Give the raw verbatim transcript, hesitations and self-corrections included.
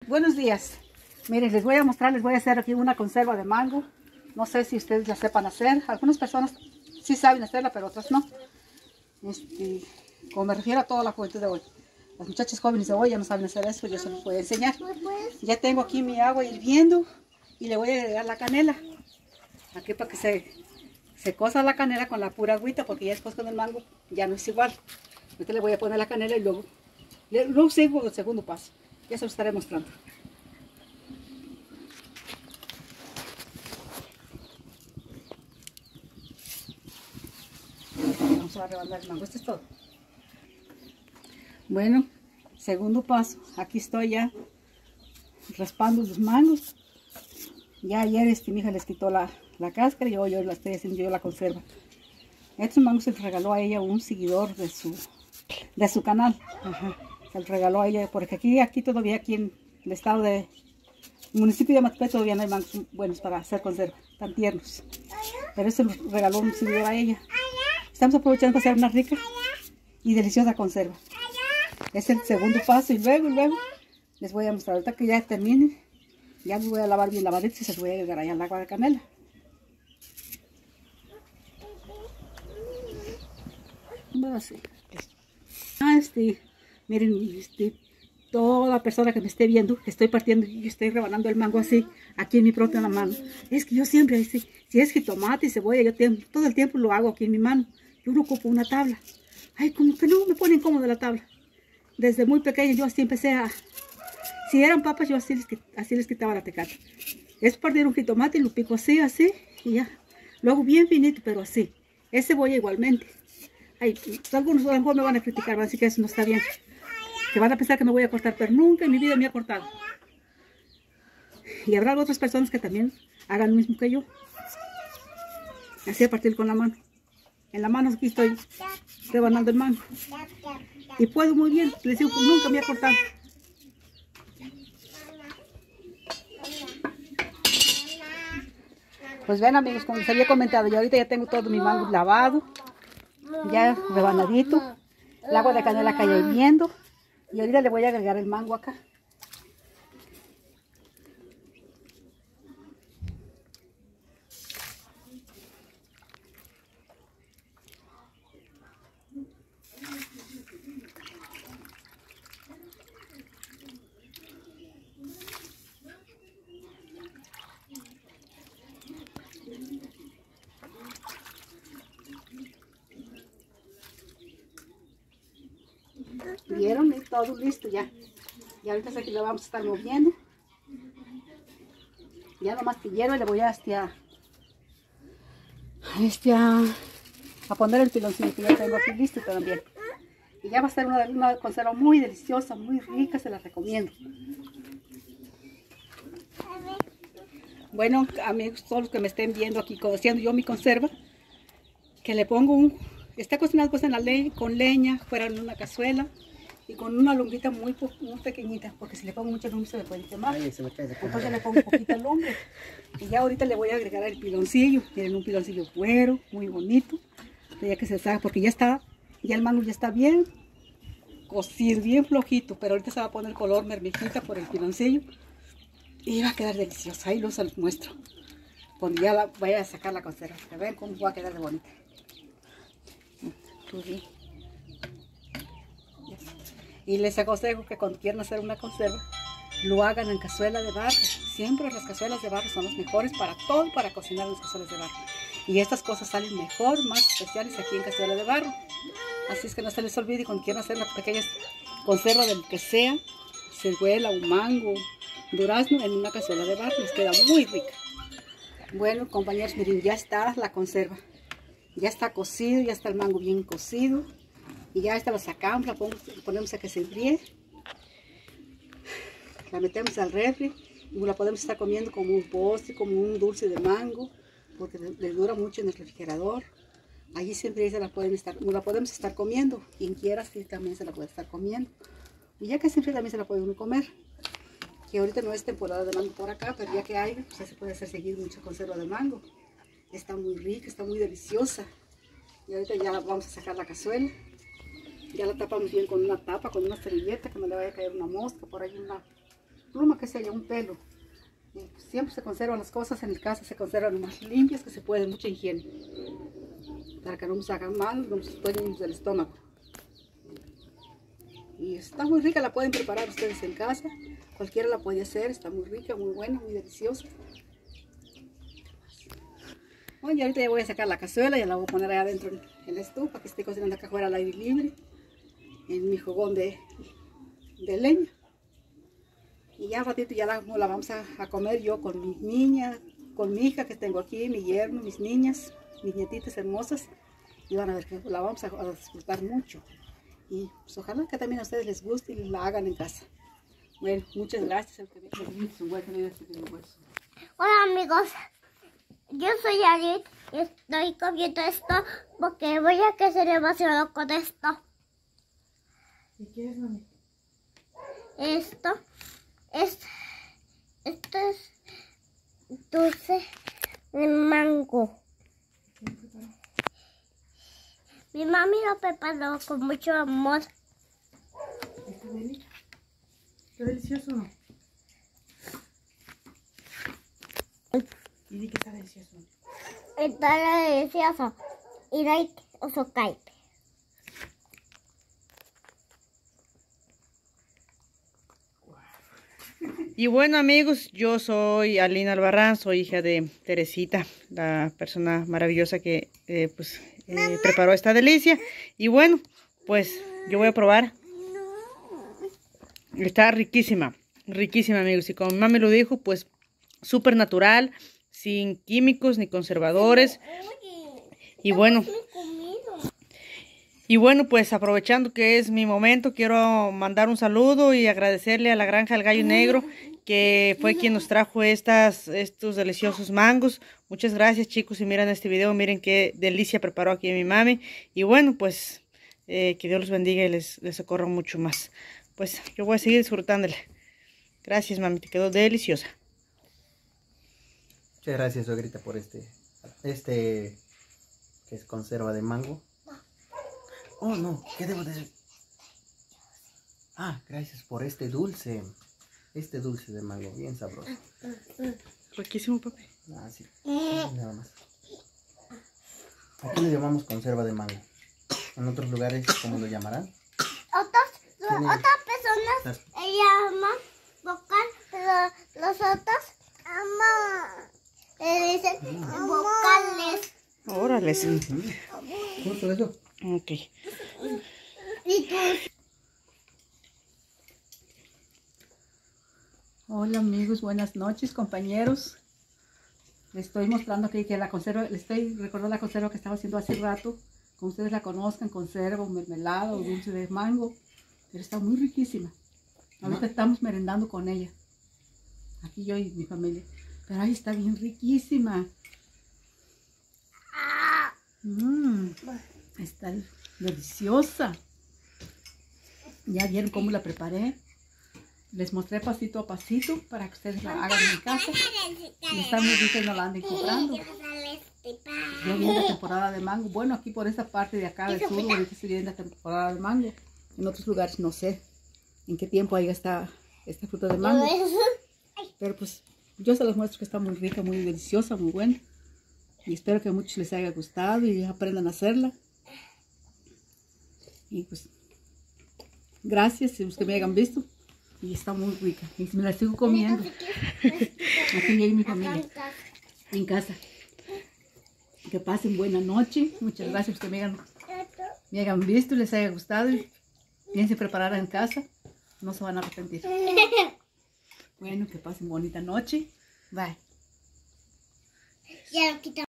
Buenos días. Miren, les voy a mostrar, les voy a hacer aquí una conserva de mango. No sé si ustedes la sepan hacer. Algunas personas sí saben hacerla, pero otras no. Este, como me refiero a toda la juventud de hoy. Las muchachas jóvenes de hoy ya no saben hacer eso, yo se los voy a enseñar. Ya tengo aquí mi agua hirviendo y le voy a agregar la canela. Aquí para que se, se cosa la canela con la pura agüita, porque ya después con el mango ya no es igual. Ahorita le voy a poner la canela y luego, luego sigo el segundo paso. Ya se lo estaré mostrando. Vamos a rebanar el mango, esto es todo. Bueno, segundo paso, aquí estoy ya raspando los mangos. Ya ayer este, mi hija les quitó la, la cáscara y hoy yo la estoy haciendo yo la conserva. Estos mangos se los regaló a ella un seguidor de su, de su canal. Ajá. Se los regaló a ella porque aquí, aquí todavía, aquí en el estado de, el municipio de Matupé todavía no hay mangos buenos para hacer conserva, tan tiernos. Pero se los regaló un seguidor a ella. Estamos aprovechando para hacer una rica y deliciosa conserva. Es el segundo paso y luego, luego les voy a mostrar. Ahorita que ya termine, ya los voy a lavar bien lavaditos y se los voy a agregar allá al agua de canela. Así. Ah, este, miren, este, toda persona que me esté viendo, que estoy partiendo y estoy rebanando el mango así, aquí en mi propia mano. Es que yo siempre, así, si es jitomate y cebolla, yo tengo, todo el tiempo lo hago aquí en mi mano. Yo no ocupo una tabla. Ay, como que no me pone incómoda la tabla. Desde muy pequeña yo así empecé a... Si eran papas, yo así les, así les quitaba la tecata. Es partir un jitomate y lo pico así, así, y ya. Lo hago bien finito, pero así. Es cebolla igualmente. Ay, algunos a lo mejor me van a criticar, van a decir que eso no está bien. Que van a pensar que me voy a cortar, pero nunca en mi vida me he cortado. Y habrá otras personas que también hagan lo mismo que yo. Así a partir con la mano. En la mano aquí estoy rebanando el mango. Y puedo muy bien, les digo que nunca me he cortado. Pues ven amigos, como les había comentado, yo ahorita ya tengo todo mi mango lavado. Ya rebanadito. El agua de canela cayó hirviendo. Y ahorita le voy a agregar el mango acá. ¿Vieron? Y todo listo ya. Y ahorita aquí lo vamos a estar moviendo. Ya nomás que hierve le voy a, este, a, este, a, a poner el piloncillo que ya tengo aquí listo también. Y ya va a ser una, una conserva muy deliciosa, muy rica, se la recomiendo. Bueno, amigos, todos los que me estén viendo aquí haciendo yo mi conserva, que le pongo un, está cocinado pues en la leña, con leña, fuera en una cazuela. Y con una lumbrita muy, muy pequeñita, porque si le pongo mucha lumbre se me puede quemar. Ay, se me puede quemar. Entonces le pongo poquita lumbre. Y ya ahorita le voy a agregar el piloncillo. Miren, un piloncillo güero, muy bonito. Ya que se sabe, porque ya está, ya el mango ya está bien cocido, bien flojito. Pero ahorita se va a poner color mermejita por el piloncillo. Y va a quedar delicioso. Ahí lo se los muestro. Cuando ya la, vaya a sacar la conserva. A ver cómo va a quedar de bonita. Pues y les aconsejo que cuando quieran hacer una conserva, lo hagan en cazuela de barro. Siempre las cazuelas de barro son las mejores para todo, para cocinar en las cazuelas de barro. Y estas cosas salen mejor, más especiales aquí en cazuela de barro. Así es que no se les olvide, cuando quieran hacer una pequeña conserva del que sea, ciruela, un mango, durazno, en una cazuela de barro, les queda muy rica. Bueno, compañeros, miren, ya está la conserva. Ya está cocido, ya está el mango bien cocido. Y ya esta la sacamos, la ponemos, ponemos a que se enfríe. La metemos al refri y la podemos estar comiendo como un postre, como un dulce de mango, porque le dura mucho en el refrigerador. Allí siempre se la pueden estar, la podemos estar comiendo. Quien quiera, sí, también se la puede estar comiendo. Y ya que siempre también se la puede uno comer. Que ahorita no es temporada de mango por acá, pero ya que hay, pues se puede hacer seguir mucha conserva de mango. Está muy rica, está muy deliciosa. Y ahorita ya vamos a sacar la cazuela. Ya la tapamos bien con una tapa, con una servilleta, que no le vaya a caer una mosca, por ahí una, pluma, que sea un pelo. Y siempre se conservan las cosas en el casa, se conservan lo más limpias que se puede, mucha higiene. Para que no nos hagan mal, no nos dañen del estómago. Y está muy rica, la pueden preparar ustedes en casa. Cualquiera la puede hacer, está muy rica, muy buena, muy deliciosa. Bueno, y ahorita ya voy a sacar la cazuela, ya la voy a poner allá adentro en la estufa, que esté cocinando acá afuera al aire libre, en mi fogón de, de leña. Y ya ratito ya la, la vamos a, a comer yo con mis niñas, con mi hija que tengo aquí, mi yerno, mis niñas, mis nietitas hermosas. Y van a ver que la vamos a, a disfrutar mucho. Y pues ojalá que también a ustedes les guste y la hagan en casa. Bueno, muchas gracias. Hola amigos, yo soy Arit y estoy comiendo esto porque voy a crecer demasiado con esto. ¿Y qué es, mami? Esto es, esto es dulce de mango. Mi mami lo preparó con mucho amor. ¿Está delicioso? ¿Está delicioso o no? Y di que está delicioso. Está delicioso. Y like oso caipe. Y bueno amigos, yo soy Alina Albarrán, soy hija de Teresita, la persona maravillosa que eh, pues eh, preparó esta delicia. Y bueno, pues yo voy a probar. Está riquísima, riquísima amigos. Y como mi mami lo dijo, pues súper natural, sin químicos ni conservadores. Y bueno, y bueno, pues aprovechando que es mi momento, quiero mandar un saludo y agradecerle a la Granja del Gallo Negro, que fue quien nos trajo estas, estos deliciosos mangos. Muchas gracias chicos, si miran este video, miren qué delicia preparó aquí mi mami. Y bueno, pues eh, que Dios los bendiga y les, les socorra mucho más. Pues yo voy a seguir disfrutándole. Gracias mami, te quedó deliciosa. Muchas gracias suegrita por este, este que es conserva de mango. Oh no, ¿qué debo decir? Ah, gracias por este dulce. Este dulce de mango, bien sabroso. Riquísimo, papi. Ah, sí. Nada más. Aquí lo llamamos conserva de mango. En otros lugares, ¿cómo lo llamarán? Otros, Tiene- otras personas Las- eh, llaman vocal, pero los otros ama, le dicen vocales. Órale. Sí. Justo eso. Ok. Y tú, Hola amigos, buenas noches compañeros. Les estoy mostrando aquí que la conserva, les estoy recordando la conserva que estaba haciendo hace rato. Como ustedes la conozcan, conserva, un mermelada o dulce de mango. Pero está muy riquísima. Ahorita estamos merendando con ella. Aquí yo y mi familia. Pero ahí está bien riquísima. Mmm, está deliciosa. Ya vieron cómo la preparé. Les mostré pasito a pasito para que ustedes la hagan en casa. Y está muy rica y no la anden comprando. Ya viene la temporada de mango. Bueno, aquí por esta parte de acá del sur, ahorita se viene la temporada de mango. En otros lugares no sé en qué tiempo haya esta, esta fruta de mango. Pero pues yo se los muestro que está muy rica, muy deliciosa, muy buena. Y espero que a muchos les haya gustado y aprendan a hacerla. Y pues gracias si los que me hayan visto. Y está muy rica. Y me la sigo comiendo. Aquí y mi familia. En casa. Que pasen buena noche. Muchas gracias por que me hayan, me hayan visto, les haya gustado. Y piensen preparar en casa. No se van a arrepentir. Bueno, que pasen bonita noche. Bye. ya lo quitamos.